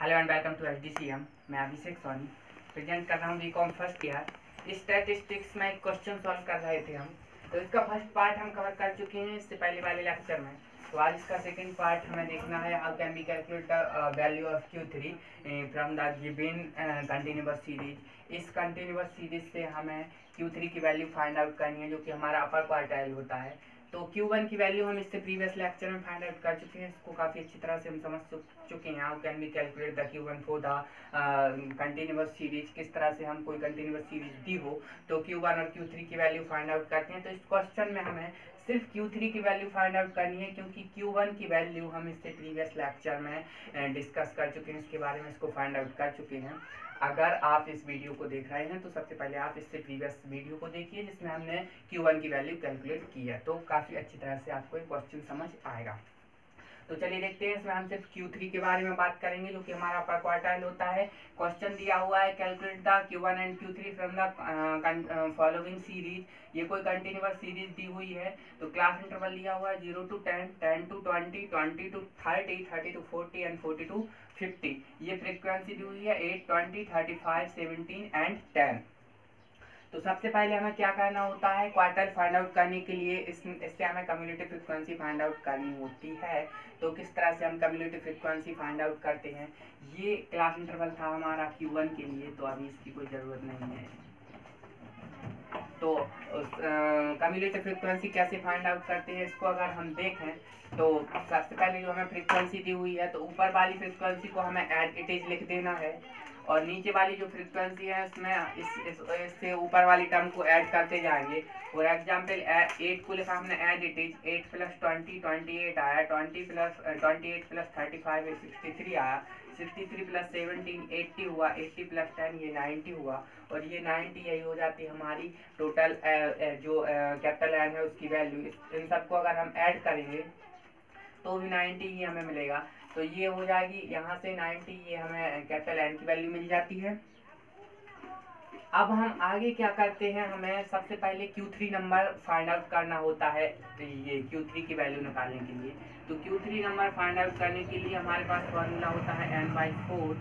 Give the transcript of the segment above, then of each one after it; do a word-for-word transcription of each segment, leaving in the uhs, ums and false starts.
Hello and welcome to H D C M. मैं Abhishek Soni present कर रहा हूँ B com first year. Statistics में एक क्वेश्चन सॉल्व कर रहे थे हम, तो इसका फर्स्ट पार्ट हम कवर कर चुके हैं इससे पहले वाले लेक्चर में। तो आज इसका सेकंड पार्ट हमें देखना है, how can be calculate the value of Q three from the given continuous series. इस कंटिन्यूअस सीरीज से हमें क्यू थ्री की वैल्यू फाइंड आउट करनी है, जो कि हमारा अपर क्वार्टाइल होता है। तो क्यू वन की वैल्यू हम इससे प्रीवियस लेक्चर में फाइंड आउट कर चुके हैं, इसको काफ़ी अच्छी तरह से हम समझ चुके हैं। How can be calculate the Q one for the continuous series. किस तरह से हम कोई कंटिन्यूअस सीरीज दी हो तो क्यू वन और क्यू थ्री की वैल्यू फाइंड आउट करते हैं। तो इस क्वेश्चन में हमें सिर्फ क्यू थ्री की वैल्यू फाइंड आउट करनी है, क्योंकि क्यू वन की वैल्यू हम इससे प्रीवियस लेक्चर में डिस्कस कर चुके हैं, इसके बारे में इसको फाइंड आउट कर चुके हैं। अगर आप इस वीडियो को देख रहे हैं तो सबसे पहले आप इससे प्रीवियस वीडियो को देखिए जिसमें हमने क्यू वन की वैल्यू कैलकुलेट की है, तो काफ़ी अच्छी तरह से आपको एक क्वेश्चन समझ आएगा। तो चलिए देखते हैं, इसमें हम सिर्फ क्यू थ्री के बारे में बात करेंगे, जो कि हमारा अपर क्वार्टाइल होता है। क्वेश्चन दिया हुआ है, calculate the Q one and Q three from the following series. ये कोई कंटिन्यूअस सीरीज दी हुई है, तो क्लास इंटरवल दिया हुआ है zero to ten, ten to twenty, twenty to thirty, thirty to forty and forty to fifty. ये frequency दी हुई है eight, twenty, thirty five, seventeen and ten. तो सबसे पहले हमें क्या करना होता है, क्वार्टाइल फाइंड आउट करने के लिए इस इससे हमें कम्युलेटिव फ्रीक्वेंसी फाइंड आउट करनी होती है। तो किस तरह से हम कम्युलेटिव फ्रीक्वेंसी फाइंड आउट करते हैं, ये क्लास इंटरवल था हमारा क्यू वन के लिए, तो अभी इसकी कोई ज़रूरत नहीं है। तो कम्युलेटिव फ्रीक्वेंसी कैसे फाइंड आउट करते हैं, इसको अगर हम देखें तो सबसे पहले जो हमें फ्रीक्वेंसी दी हुई है, तो ऊपर वाली फ्रीक्वेंसी को हमें एज इट इज लिख देना है, और नीचे वाली जो फ्रीक्वेंसी है उसमें इस इससे ऊपर वाली टर्म को ऐड करते जाएंगे। फॉर एग्जाम्पल एट को लिखा हमने as it is, eight plus twenty twenty eight आया, twenty plus twenty eight plus thirty five sixty three आया, sixty three plus seventeen eighty हुआ, एट्टी प्लस टेन ये नाइन्टी हुआ, और ये नाइन्टी यही हो जाती है हमारी टोटल जो कैपिटल एन है उसकी वैल्यू। इन सबको अगर हम ऐड करेंगे तो भी नाइन्टी ही हमें मिलेगा। तो ये हो जाएगी यहाँ से नाइन्टी, ये हमें कैपिटल एन की वैल्यू मिल जाती है। अब हम आगे क्या करते हैं, हमें सबसे पहले Q three number find out करना होता है, तो ये क्यू थ्री की वैल्यू निकालने के लिए। तो Q three number find out करने के लिए हमारे पास फॉर्मूला होता है N by four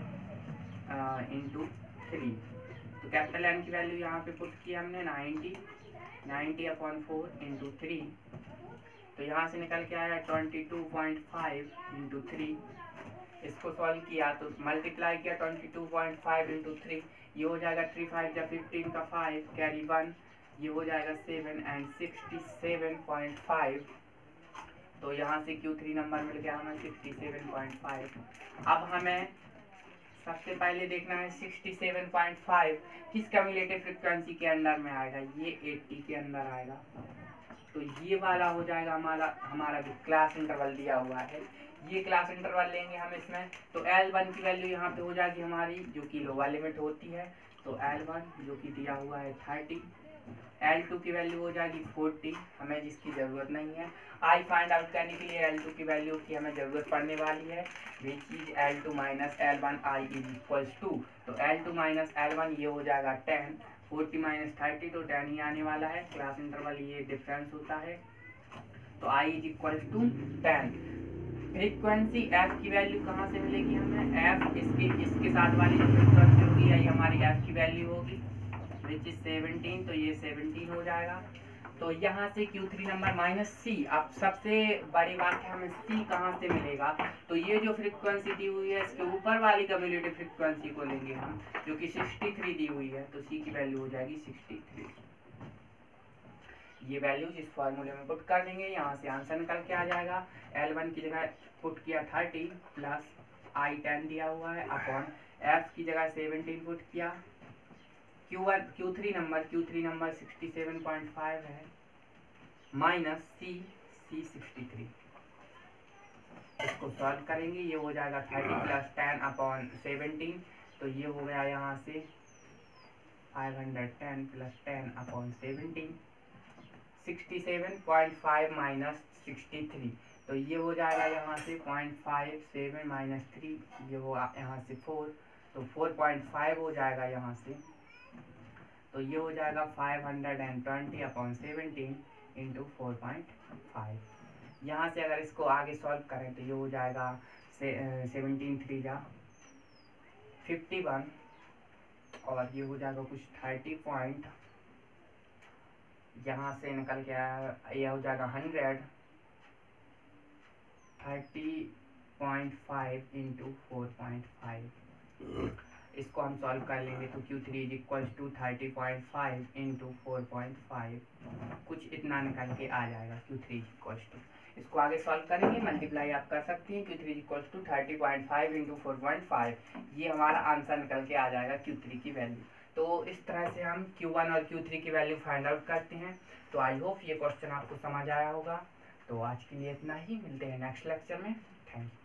into three. तो कैपिटल एन की वैल्यू यहाँ पे पुट की हमने ninety, ninety upon four into three, तो यहाँ से निकल के आया twenty two point five into three. इसको सॉल्व किया तो मल्टीप्लाई किया twenty two point five into three, ये हो जाएगा थ्री फाइव या फिफ्टीन का फाइव कैरी वन, ये हो जाएगा seven and sixty seven point five. तो यहाँ से क्यू थ्री नंबर मिल गया हमें सिक्सटी सेवन पॉइंट फाइव। अब हमें सबसे पहले देखना है सिक्सटी सेवन पॉइंट फाइव किस कम्युलेटिव फ्रिक्वेंसी के अंदर में आएगा, ये एट्टी के अंदर आएगा। तो ये वाला हो जाएगा हमारा हमारा जो क्लास इंटरवल दिया हुआ है, ये क्लास इंटरवल लेंगे हम इसमें। तो एल वन की वैल्यू यहाँ पे हो जाएगी हमारी, जो कि लोअर लिमिट होती है, तो एल वन जो कि दिया हुआ है थर्टी, एल टू की वैल्यू हो जाएगी फोर्टी, हमें जिसकी ज़रूरत नहीं है। आई फाइंड आउट करने के लिए एल टू की वैल्यू की हमें ज़रूरत पड़ने वाली है, which is L two minus L one I is equals to. तो L two minus L one ये हो जाएगा टेन, फोर्टी माइनस थर्टी तो टेन ही आने वाला है, क्लास इंटरवल ये डिफरेंस होता है। तो I is equals to ten. Frequency F की वैल्यू कहाँ से मिलेगी हमें, एफ इसके इसके साथ वाली जो फ्रीक्वेंसी होगी ये हमारी एफ की वैल्यू होगी, विच इज सेवनटीन, तो ये सेवनटीन हो जाएगा। तो यहाँ से Q three number minus C. अब सबसे बड़ी बात है हमें सी कहाँ से मिलेगा, तो ये जो फ्रीक्वेंसी दी हुई है इसके ऊपर वाली कम्युलेटिव फ्रीक्वेंसी को लेंगे हम, जो कि सिक्सटी थ्री दी हुई है, तो सी की वैल्यू हो जाएगी सिक्सटी थ्री। ये वैल्यूज इस फॉर्मूले में पुट कर देंगे, यहाँ से आंसर निकल के आ जाएगा। एल वन की जगह पुट किया थर्टी प्लस आई टेन दिया हुआ है अपॉन एफ की जगह सेवनटीन पुट किया, Q one Q three number Q three number sixty seven point five है, minus C C sixty three. इसको सॉल्व करेंगे, ये हो जाएगा thirty plus ten upon seventeen, तो ये हो गया यहाँ से five hundred ten plus ten upon seventeen, sixty seven point five minus sixty three, तो ये हो जाएगा यहाँ से point five seven minus three, ये हो यहाँ से फोर, तो फोर पॉइंट फाइव हो जाएगा यहाँ से, तो ये हो जाएगा five hundred and twenty upon seventeen into four point five. यहाँ से अगर इसको आगे सॉल्व करें तो ये हो जाएगा से सेवनटीन थ्री जा फिफ्टी वन और ये हो जाएगा कुछ थर्टी पॉइंट, यहाँ से निकल के आया ये हो जाएगा hundred, thirty point five into four point five. इसको हम सॉल्व कर लेंगे तो Q three is equal to thirty point five into four point five, कुछ इतना निकल के आ जाएगा Q three is equal to. इसको आगे सॉल्व करेंगे, मल्टीप्लाई आप कर सकती हैं, Q three is equal to thirty point five into four point five, ये हमारा आंसर निकल के आ जाएगा क्यू थ्री की वैल्यू। तो इस तरह से हम क्यू वन और क्यू थ्री की वैल्यू फाइंड आउट करते हैं। तो आई होप ये क्वेश्चन आपको समझ आया होगा। तो आज के लिए इतना ही, मिलते हैं नेक्स्ट लेक्चर में। Thank you.